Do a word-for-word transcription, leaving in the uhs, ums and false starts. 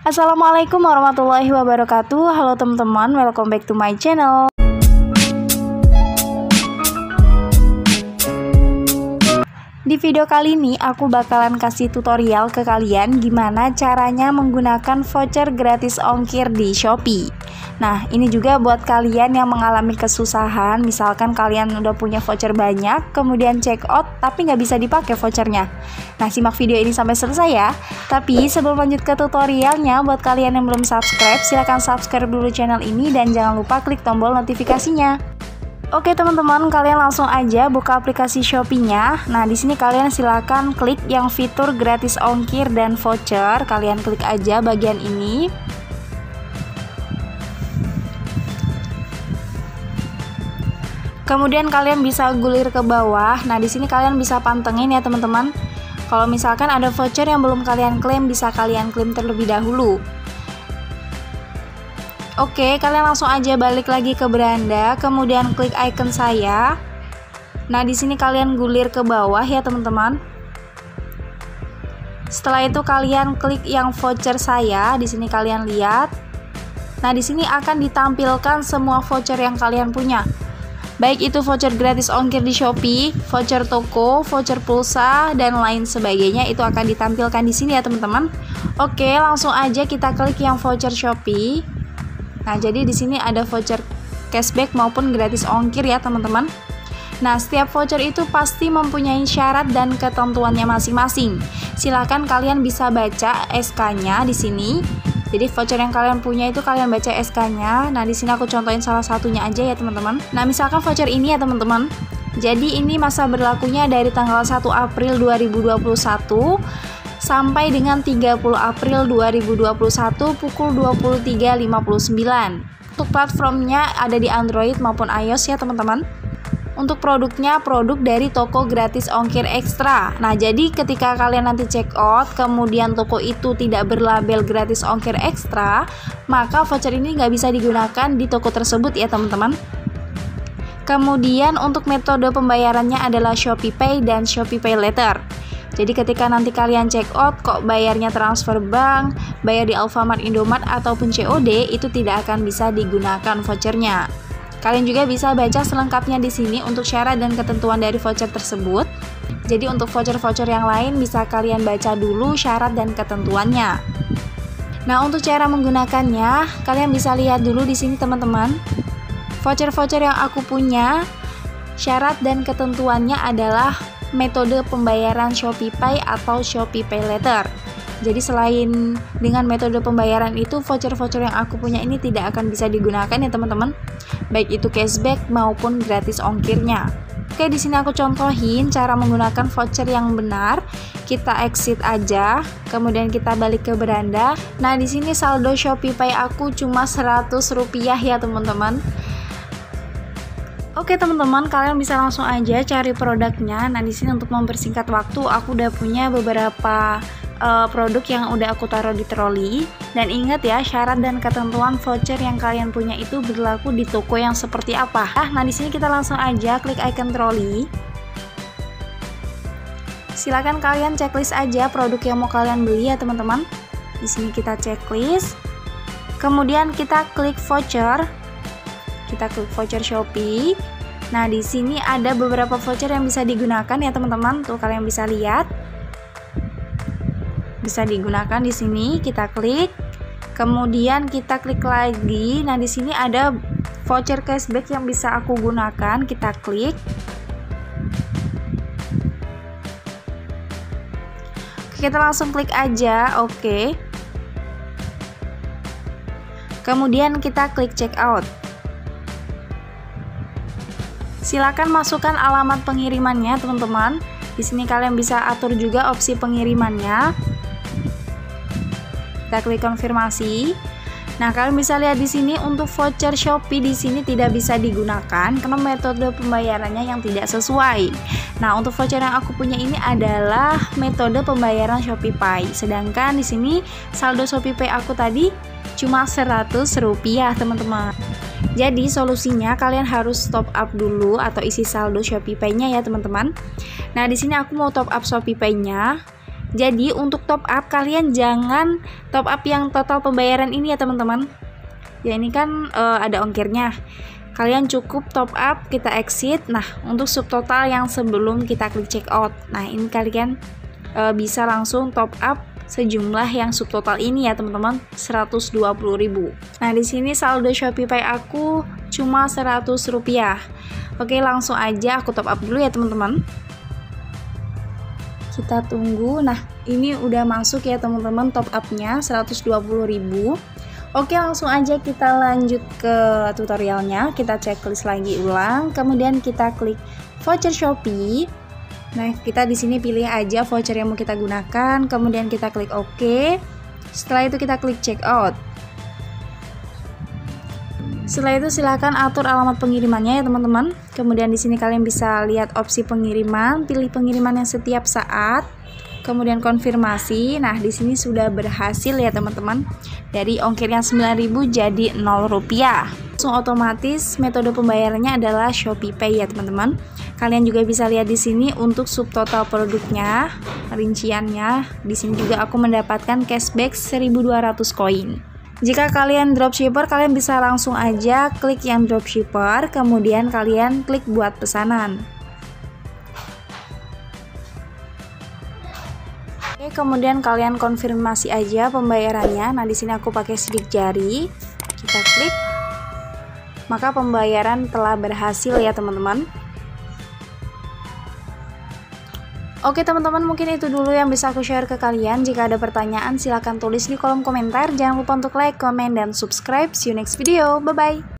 Assalamualaikum warahmatullahi wabarakatuh. Halo teman-teman, welcome back to my channel. Di video kali ini aku bakalan kasih tutorial ke kalian gimana caranya menggunakan voucher gratis ongkir di Shopee. Nah, ini juga buat kalian yang mengalami kesusahan, misalkan kalian udah punya voucher banyak, kemudian check out tapi nggak bisa dipakai vouchernya. Nah, simak video ini sampai selesai ya. Tapi sebelum lanjut ke tutorialnya, buat kalian yang belum subscribe, silahkan subscribe dulu channel ini dan jangan lupa klik tombol notifikasinya. Oke teman-teman, kalian langsung aja buka aplikasi Shopee-nya. Nah, di sini kalian silakan klik yang fitur gratis ongkir dan voucher. Kalian klik aja bagian ini. Kemudian kalian bisa gulir ke bawah. Nah, di sini kalian bisa pantengin ya teman-teman. Kalau misalkan ada voucher yang belum kalian klaim, bisa kalian klaim terlebih dahulu. Oke, kalian langsung aja balik lagi ke beranda, kemudian klik icon saya. Nah, di sini kalian gulir ke bawah ya teman-teman. Setelah itu kalian klik yang voucher saya. Di sini kalian lihat. Nah, di sini akan ditampilkan semua voucher yang kalian punya. Baik itu voucher gratis ongkir di Shopee, voucher toko, voucher pulsa, dan lain sebagainya, itu akan ditampilkan di sini ya teman-teman. Oke, langsung aja kita klik yang voucher Shopee. Nah, jadi di sini ada voucher cashback maupun gratis ongkir ya teman-teman. Nah, setiap voucher itu pasti mempunyai syarat dan ketentuannya masing-masing. Silahkan kalian bisa baca S K-nya di sini. Jadi voucher yang kalian punya itu kalian baca S K-nya. Nah, di sini aku contohin salah satunya aja ya teman-teman. Nah, misalkan voucher ini ya teman-teman. Jadi ini masa berlakunya dari tanggal satu April dua ribu dua puluh satu sampai dengan tiga puluh April dua ribu dua puluh satu pukul dua puluh tiga lewat lima puluh sembilan. Untuk platformnya ada di Android maupun iOS ya teman-teman. Untuk produknya produk dari toko gratis ongkir ekstra. Nah, jadi ketika kalian nanti check out, kemudian toko itu tidak berlabel gratis ongkir ekstra, maka voucher ini nggak bisa digunakan di toko tersebut ya teman-teman. Kemudian untuk metode pembayarannya adalah Shopee Pay dan Shopee Pay Later. Jadi ketika nanti kalian check out kok bayarnya transfer bank, bayar di Alfamart, Indomart ataupun C O D, itu tidak akan bisa digunakan vouchernya. Kalian juga bisa baca selengkapnya di sini untuk syarat dan ketentuan dari voucher tersebut. Jadi untuk voucher-voucher yang lain bisa kalian baca dulu syarat dan ketentuannya. Nah, untuk cara menggunakannya, kalian bisa lihat dulu di sini teman-teman. Voucher-voucher yang aku punya, syarat dan ketentuannya adalah metode pembayaran Shopee Pay atau Shopee Pay Later. Jadi selain dengan metode pembayaran itu, voucher-voucher yang aku punya ini tidak akan bisa digunakan ya teman-teman. Baik itu cashback maupun gratis ongkirnya. Oke, di sini aku contohin cara menggunakan voucher yang benar. Kita exit aja, kemudian kita balik ke beranda. Nah, di sini saldo Shopee Pay aku cuma seratus rupiah ya teman-teman. Oke teman-teman, kalian bisa langsung aja cari produknya. Nah, di sini untuk mempersingkat waktu, aku udah punya beberapa uh, produk yang udah aku taruh di troli. Dan ingat ya, syarat dan ketentuan voucher yang kalian punya itu berlaku di toko yang seperti apa. Nah, di sini kita langsung aja klik icon troli. Silakan kalian checklist aja produk yang mau kalian beli ya teman-teman. Di sini kita checklist. Kemudian kita klik voucher. Kita klik voucher Shopee. Nah, di sini ada beberapa voucher yang bisa digunakan ya teman-teman. Tuh kalian bisa lihat. Bisa digunakan di sini. Kita klik. Kemudian kita klik lagi. Nah, di sini ada voucher cashback yang bisa aku gunakan. Kita klik. Kita langsung klik aja. Oke. Kemudian kita klik check out. Silakan masukkan alamat pengirimannya, teman-teman. Di sini kalian bisa atur juga opsi pengirimannya. Kita klik konfirmasi. Nah, kalian bisa lihat di sini untuk voucher Shopee di sini tidak bisa digunakan karena metode pembayarannya yang tidak sesuai. Nah, untuk voucher yang aku punya ini adalah metode pembayaran Shopee Pay. Sedangkan di sini saldo Shopee Pay aku tadi cuma seratus rupiah, teman-teman. Jadi solusinya kalian harus top up dulu atau isi saldo Shopee Pay-nya ya teman-teman. Nah, di sini aku mau top up Shopee Pay-nya. Jadi untuk top up kalian jangan top up yang total pembayaran ini ya teman-teman. Ya ini kan uh, ada ongkirnya. Kalian cukup top up, kita exit. Nah, untuk subtotal yang sebelum kita klik check out. Nah, ini kalian e, bisa langsung top up sejumlah yang subtotal ini ya, teman-teman, seratus dua puluh ribu. Nah, di sini saldo Shopee Pay aku cuma seratus rupiah. Oke, langsung aja aku top up dulu ya, teman-teman. Kita tunggu. Nah, ini udah masuk ya, teman-teman, top up-nya seratus dua puluh ribu. Oke, langsung aja kita lanjut ke tutorialnya. Kita checklist lagi ulang, kemudian kita klik voucher Shopee. Nah, kita di sini pilih aja voucher yang mau kita gunakan, kemudian kita klik OK. Setelah itu kita klik check out. Setelah itu silakan atur alamat pengirimannya ya, teman-teman. Kemudian di sini kalian bisa lihat opsi pengiriman, pilih pengiriman yang setiap saat. Kemudian konfirmasi. Nah, di sini sudah berhasil ya, teman-teman. Dari ongkirnya sembilan ribu jadi nol rupiah. Langsung otomatis metode pembayarannya adalah Shopee Pay ya, teman-teman. Kalian juga bisa lihat di sini untuk subtotal produknya, rinciannya. Di sini juga aku mendapatkan cashback seribu dua ratus koin. Jika kalian dropshipper, kalian bisa langsung aja klik yang dropshipper, kemudian kalian klik buat pesanan. Oke, kemudian kalian konfirmasi aja pembayarannya. Nah, di sini aku pakai sidik jari. Kita klik. Maka pembayaran telah berhasil ya, teman-teman. Oke, teman-teman, mungkin itu dulu yang bisa aku share ke kalian. Jika ada pertanyaan, silahkan tulis di kolom komentar. Jangan lupa untuk like, comment, dan subscribe. See you next video. Bye-bye.